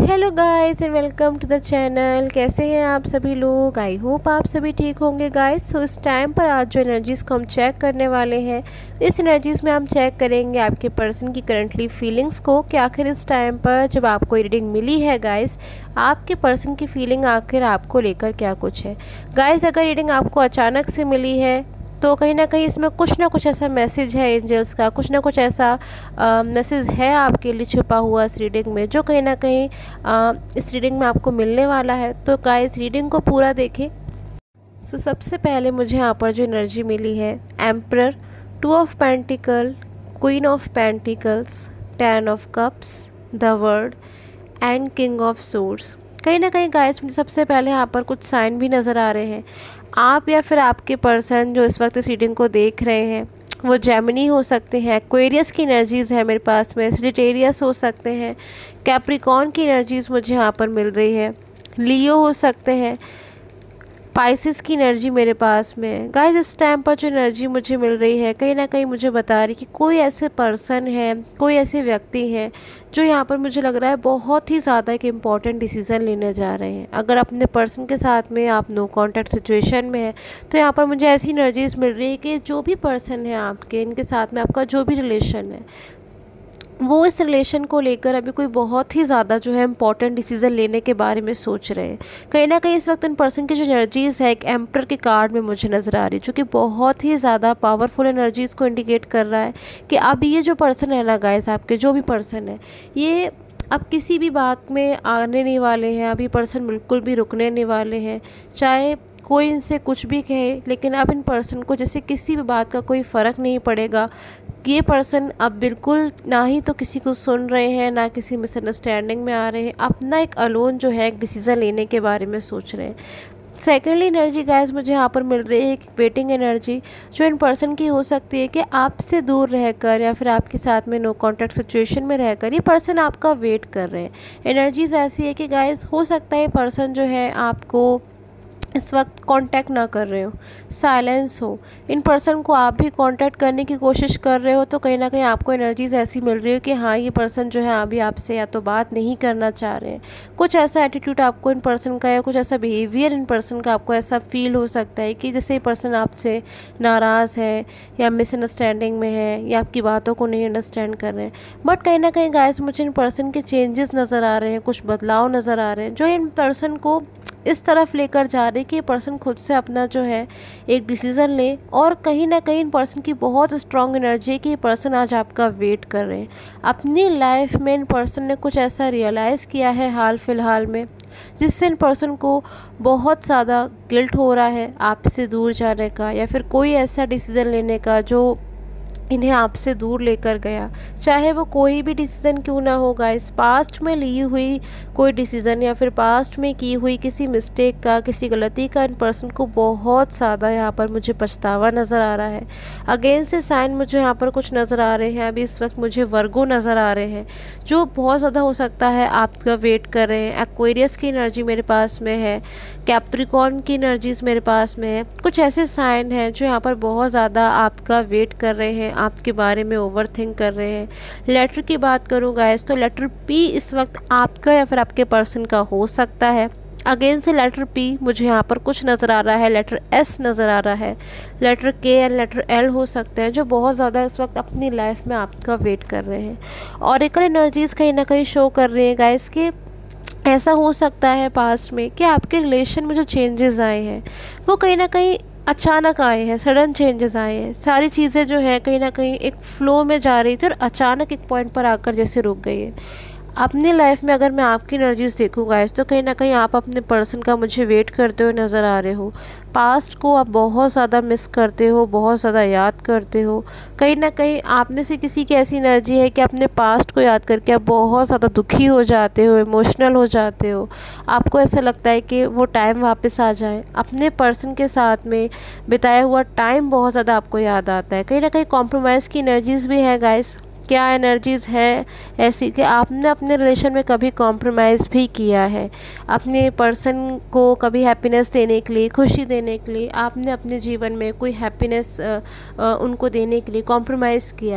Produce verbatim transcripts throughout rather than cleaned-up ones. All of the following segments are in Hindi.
Hello guys and welcome to the channel. कैसे हैं आप सभी लोग? आई होप आप सभी ठीक होंगे गाइस। सो इस टाइम पर आज जो एनर्जीज़ को हम चेक करने वाले हैं, इस एनर्जीज़ में हम चेक करेंगे आपके पर्सन की करंटली फीलिंग्स को कि आखिर इस टाइम पर जब आपको रीडिंग मिली है गाइस, आपके पर्सन की फीलिंग आखिर आपको लेकर क्या कुछ है। गाइस अगर रीडिंग आपको अचानक से मिली है तो कहीं ना कहीं इसमें कुछ ना कुछ ऐसा मैसेज है एंजल्स का, कुछ ना कुछ ऐसा मैसेज है आपके लिए छुपा हुआ इस रीडिंग में, जो कहीं ना कहीं आ, इस रीडिंग में आपको मिलने वाला है। तो गाइस रीडिंग को पूरा देखें। सो सबसे पहले मुझे यहाँ पर जो एनर्जी मिली है, emperor, two of pentacle, queen of pentacles, ten of cups, the world and king of swords. कहीं ना कहीं गाइस मुझे सबसे पहले यहाँ पर कुछ साइन भी नज़र आ रहे हैं। आप या फिर आपके पर्सन जो इस वक्त इस रीडिंग को देख रहे हैं वो जेमिनी हो सकते हैं, एक्वेरियस की एनर्जीज़ है मेरे पास में, सजिटेरियस हो सकते हैं, कैप्रिकॉर्न की एनर्जीज़ मुझे यहाँ पर मिल रही है, लियो हो सकते हैं, पाइसिस की एनर्जी मेरे पास में है। गाइस इस टाइम पर जो एनर्जी मुझे मिल रही है कहीं ना कहीं मुझे बता रही कि कोई ऐसे पर्सन है, कोई ऐसे व्यक्ति है जो यहाँ पर मुझे लग रहा है बहुत ही ज़्यादा एक इम्पॉर्टेंट डिसीज़न लेने जा रहे हैं। अगर अपने पर्सन के साथ में आप नो कॉन्टैक्ट सिचुएशन में है तो यहाँ पर मुझे ऐसी एनर्जीज मिल रही है कि जो भी पर्सन है आपके, इनके साथ में आपका जो भी रिलेशन है, वो इस रिलेशन को लेकर अभी कोई बहुत ही ज़्यादा जो है इम्पॉर्टेंट डिसीज़न लेने के बारे में सोच रहे हैं। कहीं ना कहीं इस वक्त इन पर्सन की जो एनर्जीज़ है एक एम्पर के कार्ड में मुझे नज़र आ रही है, जो कि बहुत ही ज़्यादा पावरफुल एनर्जीज़ को इंडिकेट कर रहा है कि अब ये जो पर्सन है ना गाइस, आपके जो भी पर्सन है, ये अब किसी भी बात में आने नहीं वाले हैं। अभी पर्सन बिल्कुल भी रुकने नहीं वाले हैं, चाहे कोई इनसे कुछ भी कहे, लेकिन अब इन पर्सन को जैसे किसी भी बात का कोई फ़र्क नहीं पड़ेगा। ये पर्सन अब बिल्कुल ना ही तो किसी को सुन रहे हैं, ना किसी मिसअंडरस्टैंडिंग में आ रहे हैं, अपना एक अलोन जो है एक डिसीज़न लेने के बारे में सोच रहे हैं। सेकेंडली एनर्जी गाइस मुझे यहाँ पर मिल रही है एक वेटिंग एनर्जी, जो इन पर्सन की हो सकती है कि आपसे दूर रहकर या फिर आपके साथ में नो कॉन्टैक्ट सिचुएशन में रहकर ये पर्सन आपका वेट कर रहे हैं। एनर्जीज ऐसी है कि गाइस हो सकता है ये पर्सन जो है आपको इस वक्त कांटेक्ट ना कर रहे हो, साइलेंस हो, इन पर्सन को आप भी कांटेक्ट करने की कोशिश कर रहे हो, तो कहीं ना कहीं आपको एनर्जीज ऐसी मिल रही हो कि हाँ ये पर्सन जो है अभी आपसे या तो बात नहीं करना चाह रहे हैं। कुछ ऐसा एटीट्यूड आपको इन पर्सन का या कुछ ऐसा बिहेवियर इन पर्सन का आपको ऐसा फील हो सकता है कि जैसे ये पर्सन आपसे नाराज़ है या मिसअंडरस्टैंडिंग में है या आपकी बातों को नहीं अंडरस्टैंड कर रहे हैं। बट कहीं ना कहीं गाइस मुझे इन पर्सन के चेंजेस नज़र आ रहे हैं, कुछ बदलाव नज़र आ रहे हैं जो इन पर्सन को इस तरफ लेकर जा रहे कि ये पर्सन खुद से अपना जो है एक डिसीज़न ले। और कहीं ना कहीं इन पर्सन की बहुत स्ट्रॉन्ग एनर्जी है कि ये पर्सन आज आपका वेट कर रहे हैं। अपनी लाइफ में इन पर्सन ने कुछ ऐसा रियलाइज़ किया है हाल फिलहाल में, जिससे इन पर्सन को बहुत ज़्यादा गिल्ट हो रहा है आपसे दूर जाने का, या फिर कोई ऐसा डिसीज़न लेने का जो इन्हें आपसे दूर लेकर गया, चाहे वो कोई भी डिसीज़न क्यों ना होगा। इस पास्ट में ली हुई कोई डिसीज़न या फिर पास्ट में की हुई किसी मिस्टेक का, किसी गलती का इन पर्सन को बहुत ज़्यादा यहाँ पर मुझे पछतावा नज़र आ रहा है। अगेन से साइन मुझे यहाँ पर कुछ नज़र आ रहे हैं। अभी इस वक्त मुझे वर्गो नज़र आ रहे हैं जो बहुत ज़्यादा हो सकता है आपका वेट कर रहे हैं। एक्वेरियस की एनर्जी मेरे पास में है, कैप्रिकॉर्न की एनर्जीज़ मेरे पास में है। कुछ ऐसे साइन हैं जो यहाँ पर बहुत ज़्यादा आपका वेट कर रहे हैं, आपके बारे में ओवर थिंक कर रहे हैं। लेटर की बात करूँ गाइस तो लेटर पी इस वक्त आपका या फिर आपके पर्सन का हो सकता है। अगेन से लेटर पी मुझे यहाँ पर कुछ नज़र आ रहा है, लेटर एस नज़र आ रहा है, लेटर के एंड लेटर एल हो सकते हैं जो बहुत ज़्यादा इस वक्त अपनी लाइफ में आपका वेट कर रहे हैं। ऑरेकल एनर्जीज़ कहीं ना कहीं शो कर रही हैं गाइस कि ऐसा हो सकता है पास्ट में कि आपके रिलेशन में जो चेंजेस आए हैं वो कहीं ना कहीं अचानक आए हैं, सडन चेंजेस आए हैं। सारी चीज़ें जो है कहीं ना कहीं एक फ़्लो में जा रही थी और अचानक एक पॉइंट पर आकर जैसे रुक गई है। अपनी लाइफ में अगर मैं आपकी एनर्जीज देखूँ गाइस तो कहीं ना कहीं आप अपने पर्सन का मुझे वेट करते हुए नज़र आ रहे हो। पास्ट को आप बहुत ज़्यादा मिस करते हो, बहुत ज़्यादा याद करते हो। कहीं ना कहीं आप में से किसी की ऐसी एनर्जी है कि अपने पास्ट को याद करके आप बहुत ज़्यादा दुखी हो जाते हो, इमोशनल हो जाते हो। आपको ऐसा लगता है कि वो टाइम वापस आ जाए। अपने पर्सन के साथ में बिताया हुआ टाइम बहुत ज़्यादा आपको याद आता है। कहीं ना कहीं कॉम्प्रोमाइज़ की एनर्जीज़ भी है गाइस। क्या एनर्जीज़ है ऐसी कि आपने अपने रिलेशन में कभी कॉम्प्रोमाइज़ भी किया है, अपने पर्सन को कभी हैप्पीनेस देने के लिए, खुशी देने के लिए आपने अपने जीवन में कोई हैप्पीनेस उनको देने के लिए कॉम्प्रोमाइज़ किया है।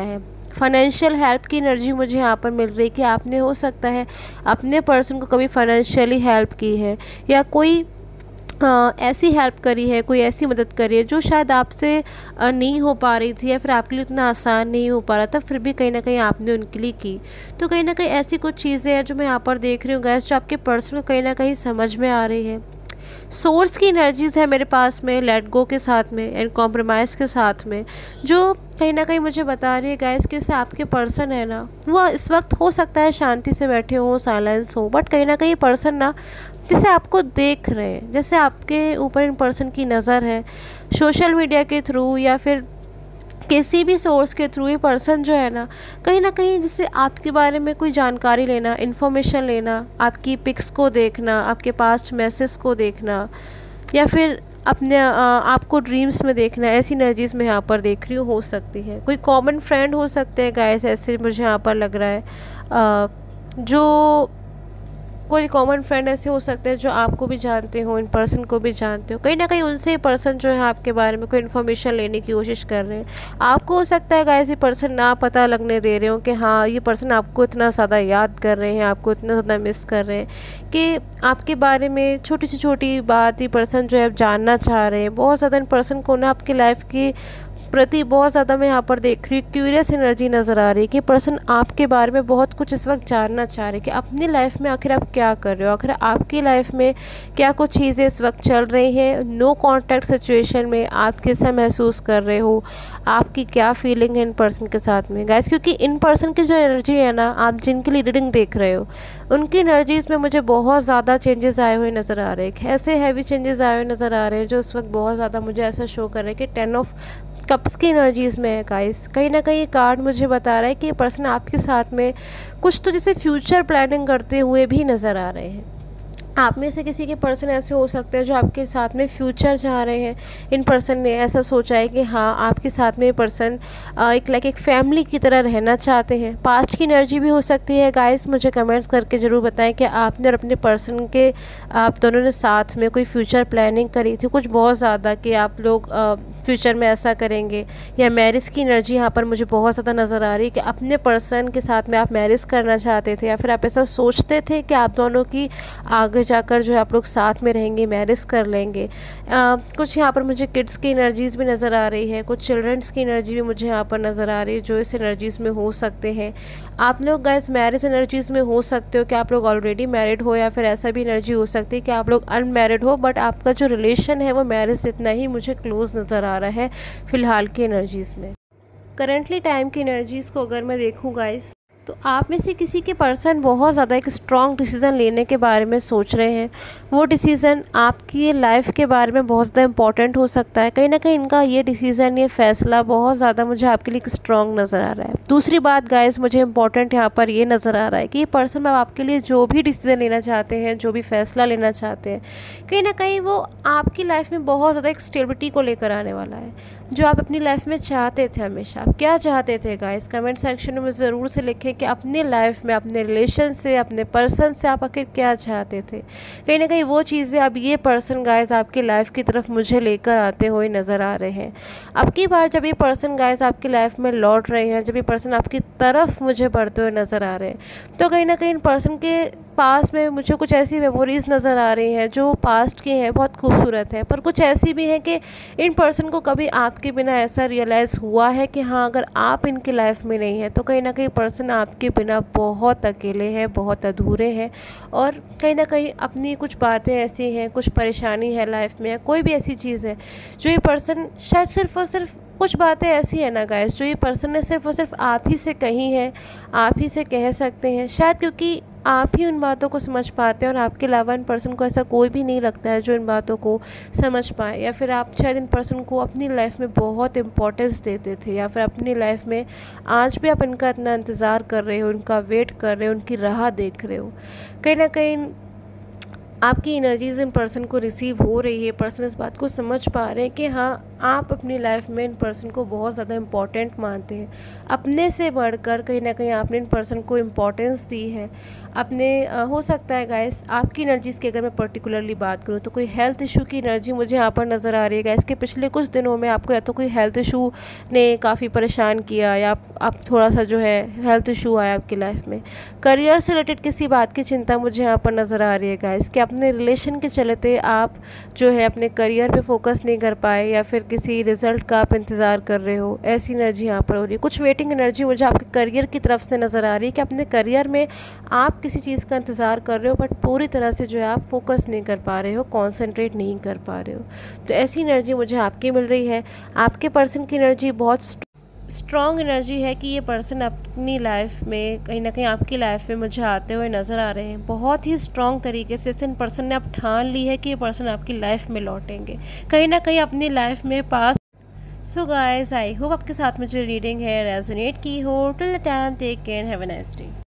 फाइनेंशियल हेल्प की एनर्जी मुझे यहाँ पर मिल रही है कि आपने हो सकता है अपने पर्सन को कभी फाइनेंशियली हेल्प की है, या कोई अ, ऐसी हेल्प करी है, कोई ऐसी मदद करी है जो शायद आपसे अ, नहीं हो पा रही थी, या फिर आपके लिए उतना आसान नहीं हो पा रहा था, फिर भी कहीं ना कहीं आपने उनके लिए की। तो कहीं ना कहीं ऐसी कुछ चीज़ें हैं जो मैं यहाँ पर देख रही हूँ गैस, जो आपके पर्सन को कहीं ना कहीं समझ में आ रही है। सोर्स की एनर्जीज है मेरे पास में, लेट गो के साथ में एंड कॉम्प्रोमाइज़ के साथ में, जो कहीं ना कहीं मुझे बता रही है गाइस कि इससे आपके पर्सन है ना, वो इस वक्त हो सकता है शांति से बैठे हो, साइलेंस हो, बट कहीं ना कहीं पर्सन ना जैसे आपको देख रहे हैं, जैसे आपके ऊपर इन पर्सन की नज़र है, सोशल मीडिया के थ्रू या फिर किसी भी सोर्स के थ्रू ये पर्सन जो है ना, कहीं ना कहीं जैसे आपके बारे में कोई जानकारी लेना, इन्फॉर्मेशन लेना, आपकी पिक्स को देखना, आपके पास्ट मैसेज को देखना, या फिर अपने अ, आपको ड्रीम्स में देखना, ऐसी एनर्जीज में यहाँ पर देख रही हूँ। हो सकती है कोई कॉमन फ्रेंड हो सकते हैं गाइस, ऐसे मुझे यहाँ पर लग रहा है। अ, जो कोई कॉमन फ्रेंड ऐसे हो सकते हैं जो आपको भी जानते हो, इन पर्सन को भी जानते हो, कहीं ना कहीं उनसे ये पर्सन जो है आपके बारे में कोई इन्फॉर्मेशन लेने की कोशिश कर रहे हैं। आपको हो सकता है गाइस ये पर्सन ना पता लगने दे रहे हो कि हाँ ये पर्सन आपको इतना ज़्यादा याद कर रहे हैं, आपको इतना ज़्यादा मिस कर रहे हैं कि आपके बारे में छोटी से छोटी बात ये पर्सन जो है आप जानना चाह रहे हैं। बहुत ज़्यादा इन पर्सन को ना आपकी लाइफ की प्रति बहुत ज़्यादा मैं यहाँ पर देख रही हूँ क्यूरियस एनर्जी नज़र आ रही है कि पर्सन आपके बारे में बहुत कुछ इस वक्त जानना चाह रहे हैं कि अपनी लाइफ में आखिर आप क्या कर रहे हो, आखिर आपकी लाइफ में क्या कुछ चीज़ें इस वक्त चल रही हैं। नो कॉन्टैक्ट सिचुएशन में आप कैसा महसूस कर रहे हो, आपकी क्या फीलिंग है इन पर्सन के साथ में गाइस, क्योंकि इन पर्सन की जो एनर्जी है ना, आप जिनकी रीडिंग देख रहे हो, उनकी एनर्जीज़ में मुझे बहुत ज़्यादा चेंजेस आए हुए नज़र आ रहे हैं। ऐसे हैवी चेंजेस आए हुए नज़र आ रहे हैं जो इस वक्त बहुत ज़्यादा मुझे ऐसा शो कर रहे हैं कि टेन ऑफ कप्स की एनर्जीज़ में है गाइस। कहीं ना कहीं ये कार्ड मुझे बता रहा है कि ये पर्सन आपके साथ में कुछ तो जैसे फ्यूचर प्लानिंग करते हुए भी नज़र आ रहे हैं। आप में से किसी के पर्सन ऐसे हो सकते हैं जो आपके साथ में फ्यूचर चाह रहे हैं। इन पर्सन ने ऐसा सोचा है कि हाँ आपके साथ में ये पर्सन एक लाइक एक फैमिली की तरह रहना चाहते हैं। पास्ट की एनर्जी भी हो सकती है गाइस, मुझे कमेंट्स करके ज़रूर बताएं कि आपने और अपने पर्सन के आप दोनों ने साथ में कोई फ्यूचर प्लानिंग करी थी कुछ बहुत ज़्यादा कि आप लोग फ्यूचर में ऐसा करेंगे, या मैरिज की एनर्जी यहाँ पर मुझे बहुत ज़्यादा नज़र आ रही है कि अपने पर्सन के साथ में आप मैरिज करना चाहते थे, या फिर आप ऐसा सोचते थे कि आप दोनों की आगे जाकर जो है आप लोग साथ में रहेंगे, मैरिज कर लेंगे। आ, कुछ यहाँ पर मुझे किड्स की एनर्जीज़ भी नज़र आ रही है, कुछ चिल्ड्रंस की एनर्जी भी मुझे यहाँ पर नज़र आ रही है जो इस एनर्जीज़ में हो सकते हैं। आप लोग गाइस मैरिज एनर्जीज़ में हो सकते हो कि आप लोग ऑलरेडी मैरिड हो, या फिर ऐसा भी एनर्जी हो सकती है कि आप लोग अनमैरिड हो, बट आपका जो रिलेशन है वो मैरिज जितना ही मुझे क्लोज नज़र आ रहा है फ़िलहाल की एनर्जीज़ में। करंटली टाइम की एनर्जीज़ को अगर मैं देखूँ गाइस, तो आप में से किसी के पर्सन बहुत ज़्यादा एक स्ट्रॉन्ग डिसीज़न लेने के बारे में सोच रहे हैं। वो डिसीज़न आपकी लाइफ के बारे में बहुत ज़्यादा इंपॉर्टेंट हो सकता है। कहीं ना कहीं इनका ये डिसीज़न, ये फैसला बहुत ज़्यादा मुझे आपके लिए स्ट्रॉन्ग नज़र आ रहा है। दूसरी बात गाइस मुझे इंपॉर्टेंट यहाँ पर ये नज़र आ रहा है कि ये पर्सन अब आपके लिए जो भी डिसीज़न लेना चाहते हैं, जो भी फैसला लेना चाहते हैं, कहीं ना कहीं वो आपकी लाइफ में बहुत ज़्यादा एक स्टेबिलिटी को लेकर आने वाला है जो आप अपनी लाइफ में चाहते थे। हमेशा आप क्या चाहते थे गाइस, कमेंट सेक्शन में ज़रूर से लिखें कि अपनी लाइफ में, अपने रिलेशन से, अपने पर्सन से आप आखिर क्या चाहते थे। कहीं ना कहीं वो चीज़ें अब ये पर्सन गाइस आपकी लाइफ की तरफ मुझे लेकर आते हुए नज़र आ रहे हैं। अब की बार जब ये पर्सन गाइस आपकी लाइफ में लौट रहे हैं, जब ये पर्सन आपकी तरफ मुझे बढ़ते हुए नज़र आ रहे हैं, तो कहीं ना कहीं इन पर्सन के पास में मुझे कुछ ऐसी मेमोरीज़ नज़र आ रही हैं जो पास्ट की हैं, बहुत खूबसूरत है, पर कुछ ऐसी भी हैं कि इन पर्सन को कभी आपके बिना ऐसा रियलाइज़ हुआ है कि हाँ अगर आप इनकी लाइफ में नहीं है तो कहीं ना कहीं पर्सन आपके बिना बहुत अकेले हैं, बहुत अधूरे हैं, और कहीं ना कहीं अपनी कुछ बातें ऐसी हैं, कुछ परेशानी है लाइफ में, या कोई भी ऐसी चीज़ है जो ये पर्सन शायद सिर्फ और सिर्फ कुछ बातें ऐसी है ना गाइस जो ये पर्सन ने सिर्फ और सिर्फ आप ही से कही है, आप ही से कह सकते हैं, शायद क्योंकि आप ही उन बातों को समझ पाते हैं और आपके अलावा इन पर्सन को ऐसा कोई भी नहीं लगता है जो इन बातों को समझ पाए, या फिर आप शायद इन पर्सन को अपनी लाइफ में बहुत इम्पोर्टेंस देते थे, या फिर अपनी लाइफ में आज भी आप इनका इतना इंतज़ार कर रहे हो, उनका वेट कर रहे हो, उनकी राह देख रहे हो। कहीं ना कहीं आपकी एनर्जीज इन पर्सन को रिसीव हो रही है। पर्सन इस बात को समझ पा रहे हैं कि हाँ, आप अपनी लाइफ में इन पर्सन को बहुत ज़्यादा इम्पॉर्टेंट मानते हैं। अपने से बढ़कर कहीं ना कहीं आपने इन पर्सन को इम्पोर्टेंस दी है। अपने आ, हो सकता है गाइस, आपकी एनर्जीज़ की अगर मैं पर्टिकुलरली बात करूँ तो कोई हेल्थ इशू की एनर्जी मुझे यहाँ पर नज़र आ रही है गाइस। के पिछले कुछ दिनों में आपको या तो कोई हेल्थ इशू ने काफ़ी परेशान किया, या आप, आप थोड़ा सा जो है हेल्थ इशू आया आपकी लाइफ में। करियर से रिलेटेड किसी बात की चिंता मुझे यहाँ पर नज़र आ रही है गाइस, कि अपने रिलेशन के चलते आप जो है अपने करियर पे फोकस नहीं कर पाए, या फिर किसी रिजल्ट का आप इंतज़ार कर रहे हो। ऐसी एनर्जी यहाँ पर हो रही है। कुछ वेटिंग एनर्जी मुझे आपके करियर की तरफ से नज़र आ रही है, कि अपने करियर में आप किसी चीज़ का इंतज़ार कर रहे हो, बट पूरी तरह से जो है आप फोकस नहीं कर पा रहे हो, कॉन्सेंट्रेट नहीं कर पा रहे हो। तो ऐसी एनर्जी मुझे आपकी मिल रही है। आपके पर्सन की एनर्जी बहुत स्ट्रॉन्ग एनर्जी है, कि ये पर्सन अपनी लाइफ में कहीं ना कहीं आपकी लाइफ में मुझे आते हुए नज़र आ रहे हैं। बहुत ही स्ट्रॉन्ग तरीके से इन पर्सन ने अब ठान ली है कि ये पर्सन आपकी लाइफ में लौटेंगे, कहीं ना कहीं अपनी लाइफ में पास। सो गाइस, आई होप आपके साथ में जो रीडिंग है रेजोनेट की हो। Till the time, take care, have a nice day.